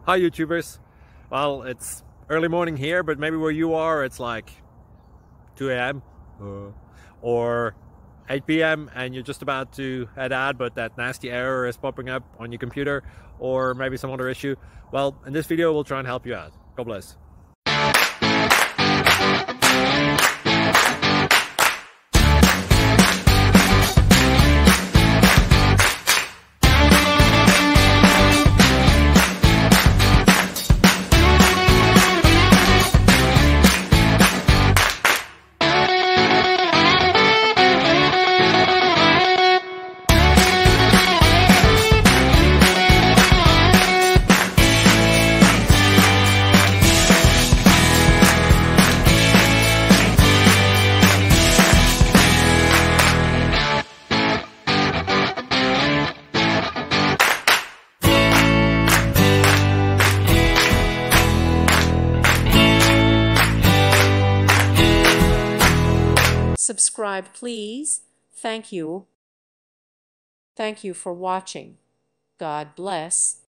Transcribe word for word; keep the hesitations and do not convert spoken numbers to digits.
Hi YouTubers. Well, it's early morning here, but maybe where you are it's like two A M uh, or eight P M and you're just about to head out, but that nasty error is popping up on your computer, or maybe some other issue. Well, in this video we'll try and help you out. God bless. Subscribe, please. Thank you. Thank you for watching. God bless.